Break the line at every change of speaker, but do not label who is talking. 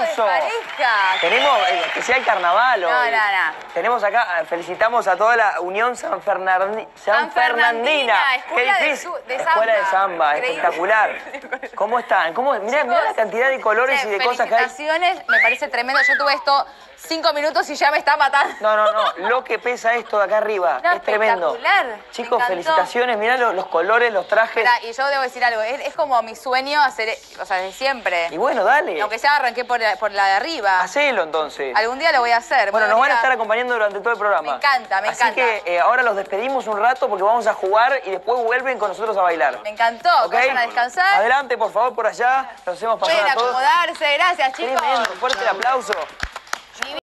aplauso. Tenemos especial carnaval hoy.
No.
Tenemos acá, felicitamos a toda la Unión Sanfernandina.
Escuela de Samba.
Escuela de Samba,
Increíble.
espectacular. ¿Cómo están? Mirá la cantidad de colores y de cosas que hay.
Felicitaciones, me parece tremendo. Yo tuve esto 5 minutos y ya me está matando.
No, lo que pesa esto de acá arriba,
No,
es tremendo.
espectacular.
Chicos, felicitaciones, mirá los colores, los trajes.
Mirá, y yo debo decir algo, es como mi sueño hacer, o sea, desde siempre.
Y bueno, dale.
Aunque sea arranqué por la de arriba.
Hacelo entonces.
Algún día lo voy a hacer.
Bueno, nos van a estar acompañando durante todo el programa.
Me encanta.
Así que ahora los despedimos un rato porque vamos a jugar y después vuelven con nosotros a bailar.
Me encantó.
¿Okay?
Vayan a descansar.
Adelante, por favor, por allá. Nos hacemos pasar
Pueden
a todos.
acomodarse. Gracias, chicos.
Tremendo, fuerte el aplauso.